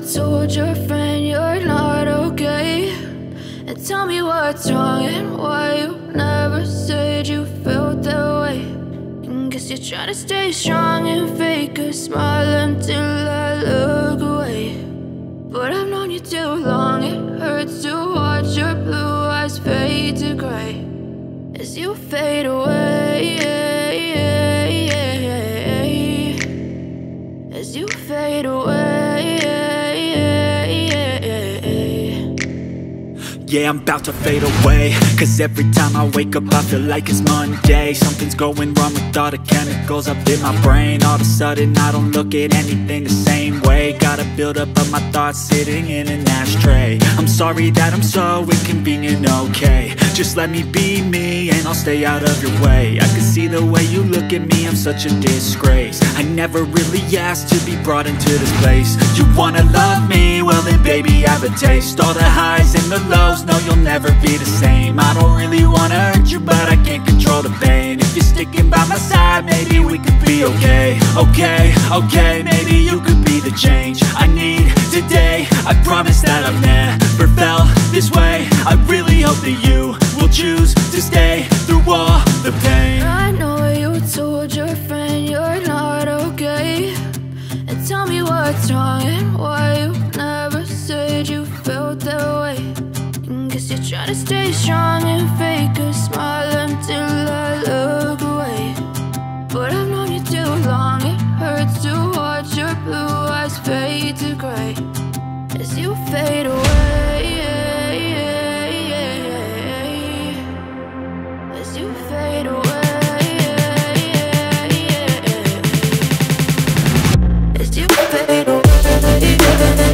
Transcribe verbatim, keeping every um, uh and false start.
told your friend you're not okay, and tell me what's wrong and why you never said you felt that way. And guess you're trying to stay strong and fake a smile until I look away. But I've known you too long, it hurts to watch your blue eyes fade to gray as you fade away, as you fade away. Yeah, I'm about to fade away, cause every time I wake up I feel like it's Monday. Something's going wrong with all the chemicals up in my brain. All of a sudden I don't look at anything the same way. Gotta build up of my thoughts sitting in an ashtray. I'm sorry that I'm so inconvenient, okay. Just let me be me and I'll stay out of your way. I can see the way you look at me, I'm such a disgrace. I never really asked to be brought into this place. You wanna love me? Well then baby I have a taste. All the highs and the lows, no you'll never be the same. I don't really wanna hurt you but I can't control the pain. If you're sticking by my side maybe we could be okay. Okay, okay, maybe you could be the change I need today. I promise that I've never felt this way. I really hope that you will choose to stay through all the pain. I know you told your friend you're not okay, and tell me what's wrong and why you never said you felt that way. And guess you're trying to stay strong and fake a smile until I look away. But I've known you too long, it hurts to watch your blue eyes fade to gray as you fade away, as you fade away, as you fade away.